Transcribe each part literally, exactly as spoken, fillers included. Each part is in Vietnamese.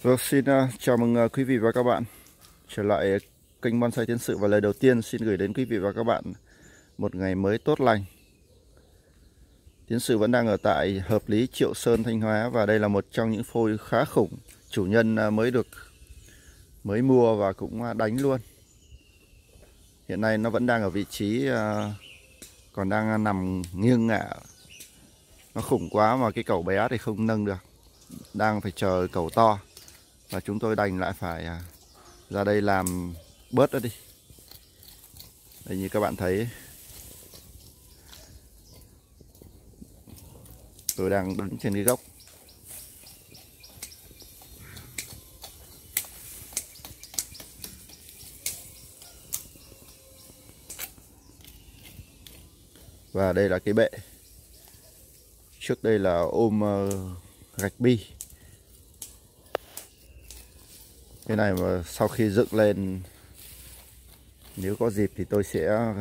Vâng, xin uh, chào mừng uh, quý vị và các bạn trở lại kênh Bonsai Tiến Sự. Và lời đầu tiên xin gửi đến quý vị và các bạn một ngày mới tốt lành. Tiến Sự vẫn đang ở tại Hợp Lý, Triệu Sơn, Thanh Hóa. Và đây là một trong những phôi khá khủng. Chủ nhân uh, mới được mới mua và cũng uh, đánh luôn. Hiện nay nó vẫn đang ở vị trí uh, còn đang uh, nằm nghiêng ngả. Nó khủng quá mà cái cẩu bé thì không nâng được, đang phải chờ cẩu to. Và chúng tôi đành lại phải uh, ra đây làm bớt nó đi. Đây, như các bạn thấy, tôi đang đứng trên cái gốc. Và đây là cái bệ. Trước đây là ôm uh, gạch bi. Cái này mà sau khi dựng lên, nếu có dịp thì tôi sẽ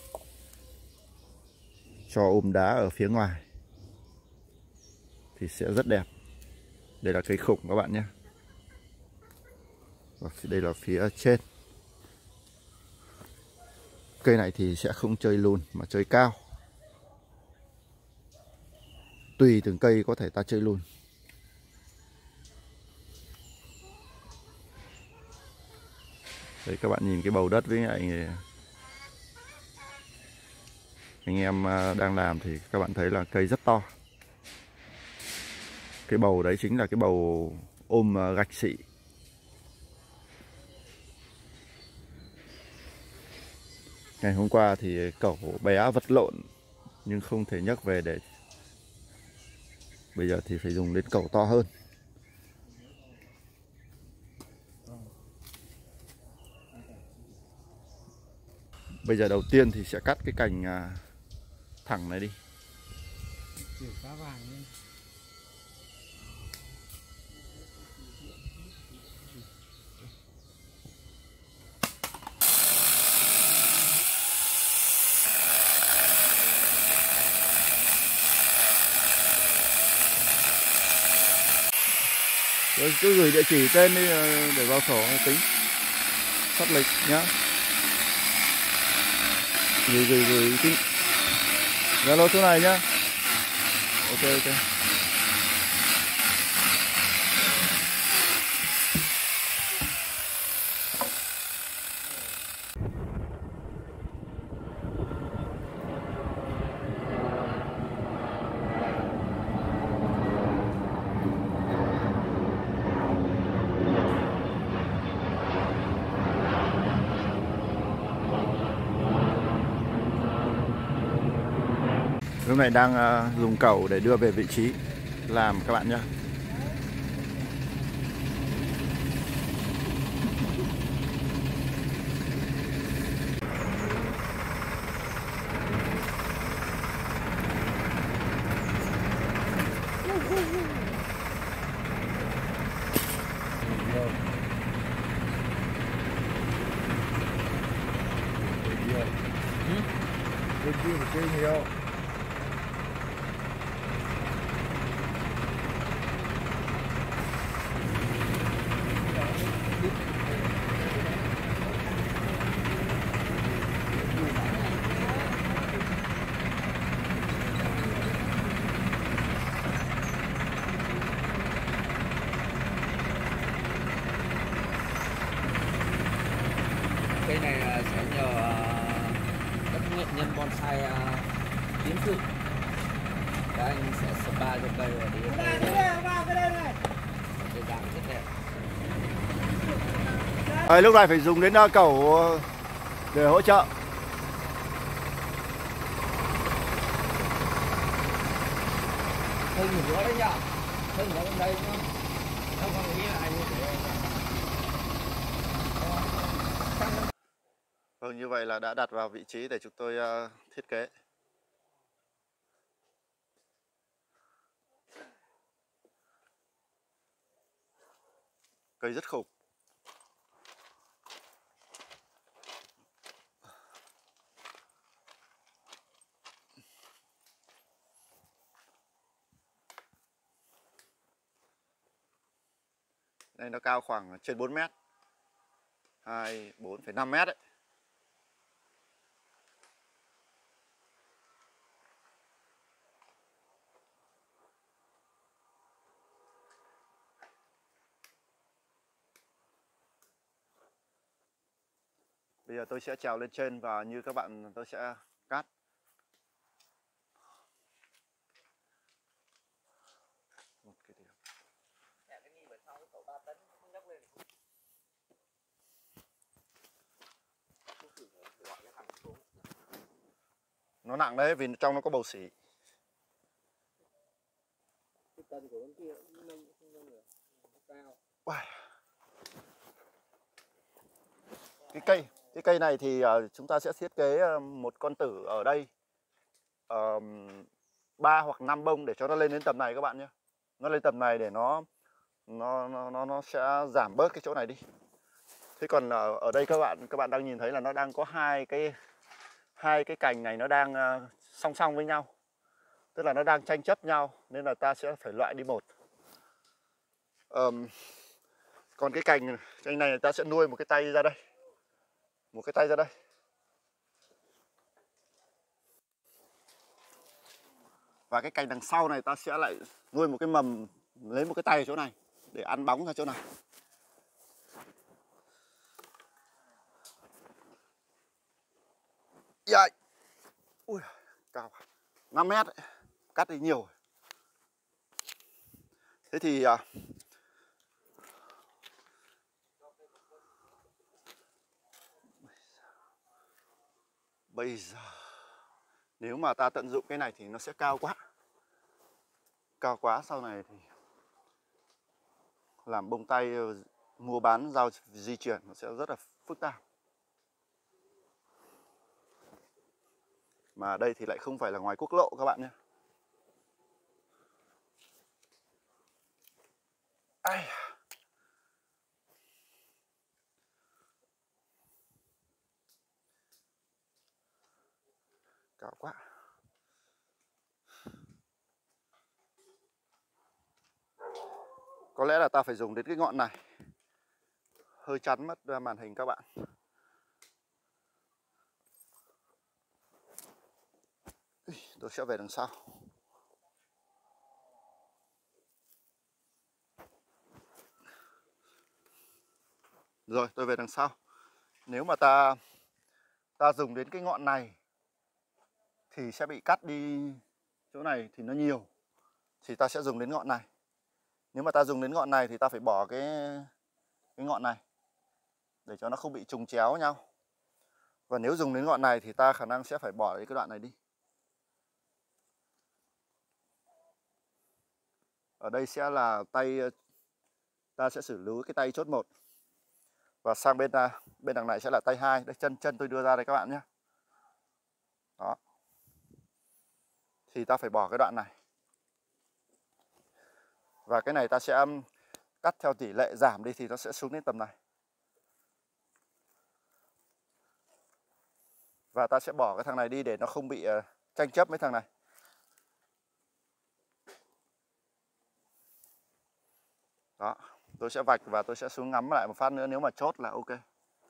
cho ôm đá ở phía ngoài thì sẽ rất đẹp. Đây là cây khủng các bạn nhé. Và đây là phía trên. Cây này thì sẽ không chơi lùn mà chơi cao. Tùy từng cây có thể ta chơi lùn. Đấy, các bạn nhìn cái bầu đất với lại anh em đang làm thì các bạn thấy là cây rất to. Cái bầu đấy chính là cái bầu ôm gạch xị. Ngày hôm qua thì cẩu bé vật lộn nhưng không thể nhấc về để. Bây giờ thì phải dùng đến cẩu to hơn. Bây giờ đầu tiên thì sẽ cắt cái cành thẳng này đi. Rồi cứ gửi địa chỉ tên đi để vào sổ tính sắp lịch nhá. Gửi gửi gửi tính Zalo số này nhá. Ok ok. Lúc này đang uh, dùng cẩu để đưa về vị trí làm các bạn nhé. Nhiều. Cây này sẽ nhờ các nghệ nhân bonsai Tiến Sự. Các anh sẽ spa cho cây và đi cây dáng rất đẹp. À, lúc này phải dùng đến cẩu để hỗ trợ. Hơi ngửa đấy nhá, hơi ngửa bên đây nhá. Không có nghĩ là anh Vâng, như vậy là đã đặt vào vị trí để chúng tôi uh, thiết kế. Cây rất khủng. Đây nó cao khoảng trên bốn mét, hai, bốn phẩy năm mét đấy. Bây giờ tôi sẽ trèo lên trên và như các bạn tôi sẽ cắt. Một cái điểm. Nó nặng đấy vì trong nó có bầu xỉ. Cái cây cái cây này thì uh, chúng ta sẽ thiết kế uh, một con tử ở đây ba uh, hoặc năm bông để cho nó lên đến tầm này các bạn nhé. Nó lên tầm này để nó nó nó nó, nó sẽ giảm bớt cái chỗ này đi. Thế còn uh, ở đây các bạn các bạn đang nhìn thấy là nó đang có hai cái hai cái cành này nó đang uh, song song với nhau, tức là nó đang tranh chấp nhau nên là ta sẽ phải loại đi một. Um, còn cái cành cành này ta sẽ nuôi một cái tay ra đây, một cái tay ra đây. Và cái cành đằng sau này ta sẽ lại nuôi một cái mầm, lấy một cái tay ở chỗ này để ăn bóng ra chỗ này. Dạ. Ui, cao năm mét đấy. Cắt đi nhiều. Thế thì à, bây giờ nếu mà ta tận dụng cái này thì nó sẽ cao quá. Cao quá sau này thì làm bông tay mua bán giao di chuyển nó sẽ rất là phức tạp. Mà đây thì lại không phải là ngoài quốc lộ các bạn nhé. Ai... cao quá. Có lẽ là ta phải dùng đến cái ngọn này. Hơi chắn mất màn hình các bạn. Tôi sẽ về đằng sau. Rồi tôi về đằng sau. Nếu mà ta ta dùng đến cái ngọn này thì sẽ bị cắt đi chỗ này thì nó nhiều, thì ta sẽ dùng đến ngọn này. Nếu mà ta dùng đến ngọn này thì ta phải bỏ cái cái ngọn này để cho nó không bị trùng chéo nhau. Và nếu dùng đến ngọn này thì ta khả năng sẽ phải bỏ cái đoạn này đi. Ở đây sẽ là tay, ta sẽ xử lý cái tay chốt một. Và sang bên ta, bên đằng này sẽ là tay hai. Đây chân chân tôi đưa ra đây các bạn nhé. Đó. Thì ta phải bỏ cái đoạn này. Và cái này ta sẽ cắt theo tỷ lệ giảm đi thì nó sẽ xuống đến tầm này. Và ta sẽ bỏ cái thằng này đi để nó không bị tranh chấp với thằng này. Đó, tôi sẽ vạch và tôi sẽ xuống ngắm lại một phát nữa, nếu mà chốt là ok.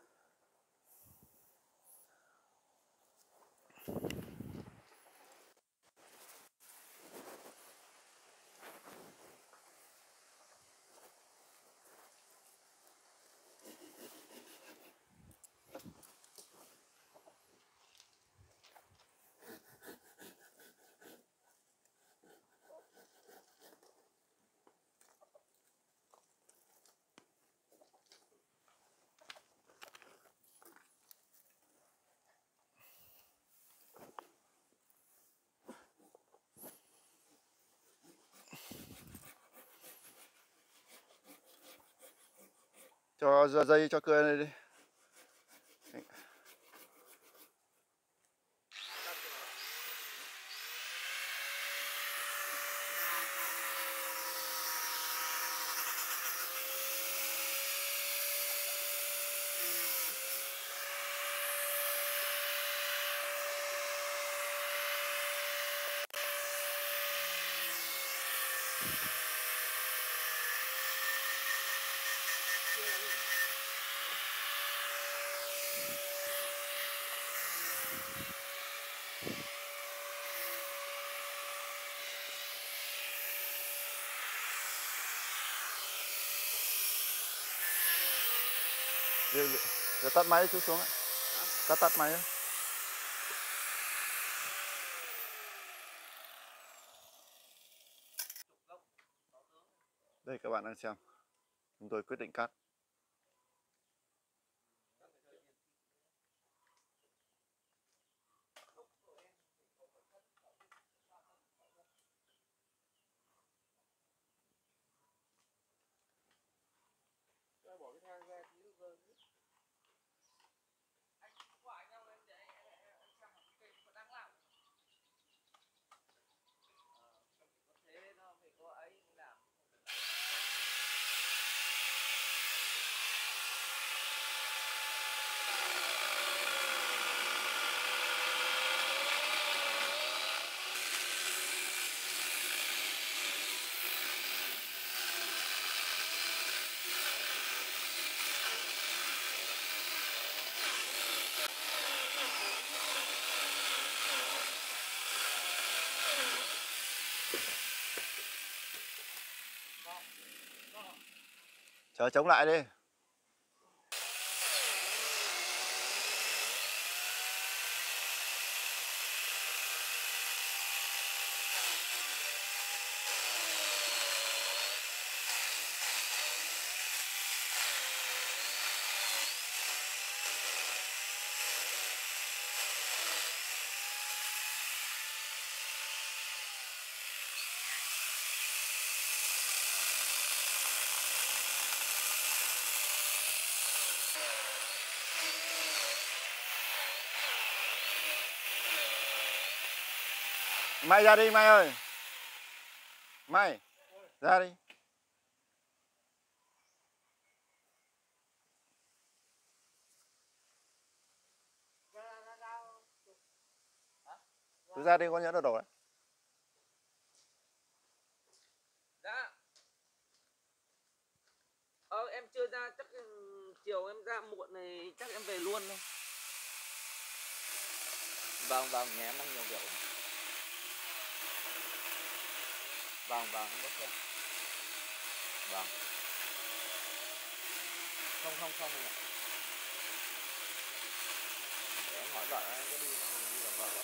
Cho dây cho cưa này đi. Giờ, giờ tắt máy chút xuống ạ. Tắt tắt máy á. Đây các bạn đang xem. Chúng tôi quyết định cắt. Chờ chống lại đi. Mai ra đi Mai ơi. Mai ra đi. Cứ ra đi con nhớ đồ đổ đấy. Dạ. Ờ em chưa ra, chắc chiều em ra muộn này chắc em về luôn thôi. Vâng vâng, nhà em đang nhiều việc. Vâng vâng, em có xem. Vâng. Không không không ạ. Để em hỏi vợ em có đi không, đi gặp vợ.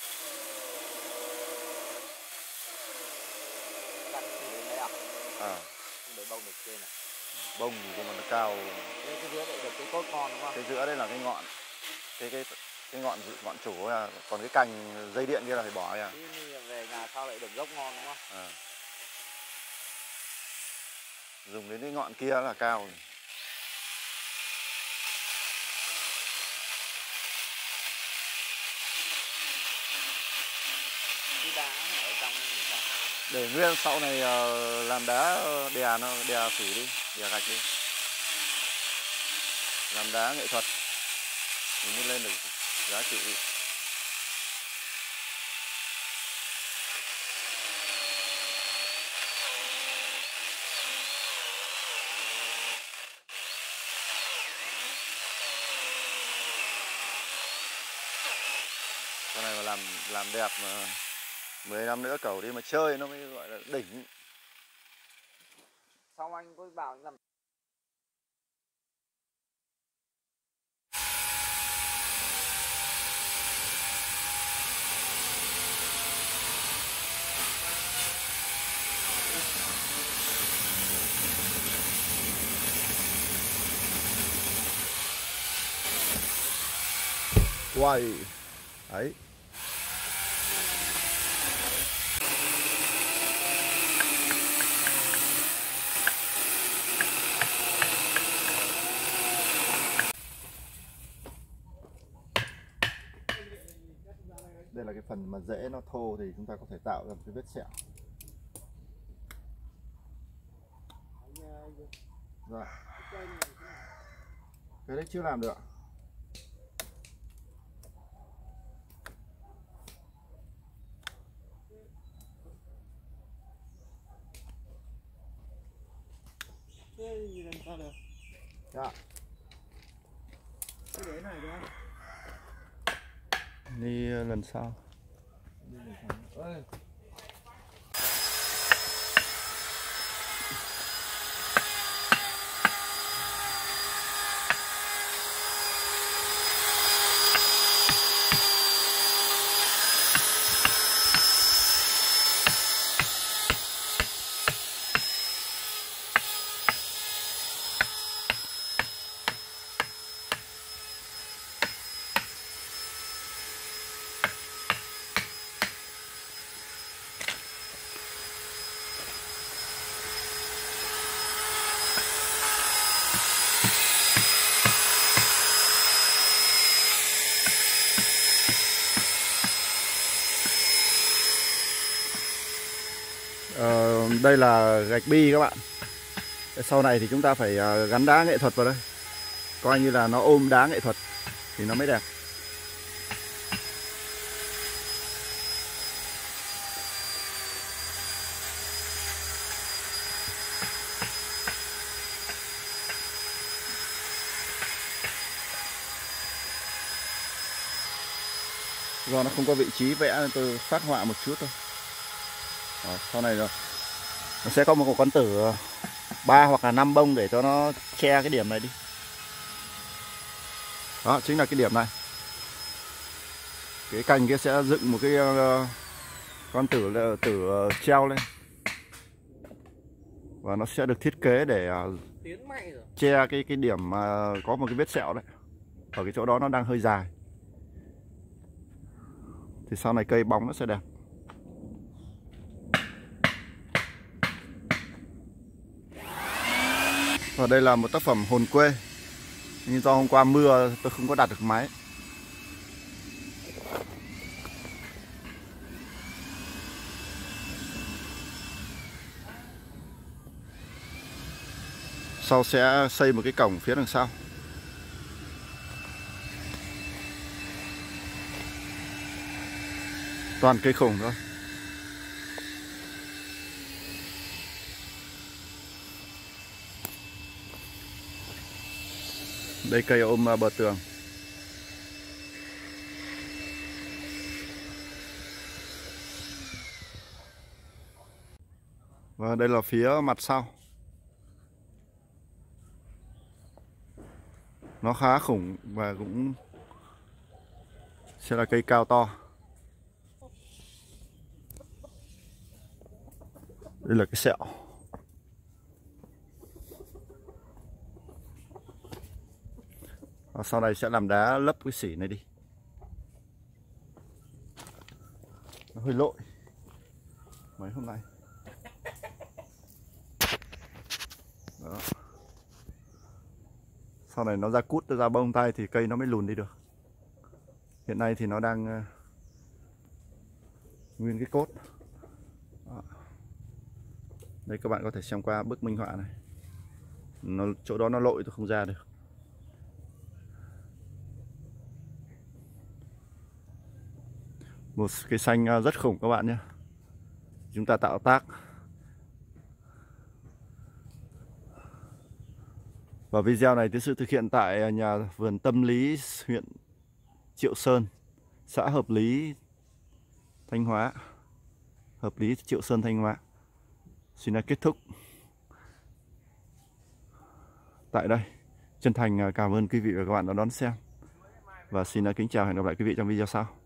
Đặt thì đến đây à? À. Không để bông được trên này. Bông thì nhưng mà nó cao. Đây cái giữa để được cái cốt con đúng không? Cái giữa đây là cái ngọn. Cái cái cái ngọn ngọn chủ là, còn cái cành dây điện kia là phải bỏ ra. Đi về nhà sao lại được gốc ngon đúng không? À. Dùng đến cái ngọn kia là cao. Cái đá ở trong thì sao? Để nguyên sau này uh, làm đá đè nó đè xỉ đi, đè gạch đi. Làm đá nghệ thuật thì mới lên được giá trị. Con này mà làm làm đẹp mà mười năm nữa cẩu đi mà chơi nó mới gọi là đỉnh. Xong anh có bảo anh làm Quay ấy. Đây là cái phần mà rễ nó thô thì chúng ta có thể tạo ra một cái vết sẹo. Rồi. Cái đấy chưa làm được. Thế gì làm sao được? Dạ. Đi lần sau. Ơi. Ờ, đây là gạch bi các bạn. Sau này thì chúng ta phải gắn đá nghệ thuật vào đây, coi như là nó ôm đá nghệ thuật thì nó mới đẹp. Do nó không có vị trí vẽ nên tôi phát họa một chút thôi. Đó, sau này rồi nó sẽ có một con tử ba hoặc là năm bông để cho nó che cái điểm này đi. Đó chính là cái điểm này. Cái cành kia sẽ dựng một cái uh, con tử tử uh, treo lên, và nó sẽ được thiết kế để uh, che cái cái điểm mà uh, có một cái vết sẹo đấy, ở cái chỗ đó nó đang hơi dài, thì sau này cây bóng nó sẽ đẹp. Và đây là một tác phẩm hồn quê, nhưng do hôm qua mưa tôi không có đặt được máy. Sau sẽ xây một cái cổng phía đằng sau. Toàn cây khủng thôi. Đây cây ôm bờ tường. Và đây là phía mặt sau. Nó khá khủng và cũng sẽ là cây cao to. Đây là cái sẹo. Và sau này sẽ làm đá lấp cái xỉ này đi. Nó hơi lội mấy hôm nay. Đó. Sau này nó ra cút, ra bông tay thì cây nó mới lùn đi được. Hiện nay thì nó đang uh, nguyên cái cốt. Đó. Đây các bạn có thể xem qua bức minh họa này. Nó, chỗ đó nó lội tôi không ra được. Một cây xanh rất khủng các bạn nhé. Chúng ta tạo tác. Và video này tiến sự thực hiện tại nhà vườn Tâm Lý, huyện Triệu Sơn, xã Hợp Lý, Thanh Hóa. Hợp Lý, Triệu Sơn, Thanh Hóa. Xin kết thúc tại đây. Chân thành cảm ơn quý vị và các bạn đã đón xem. Và xin kính chào, hẹn gặp lại quý vị trong video sau.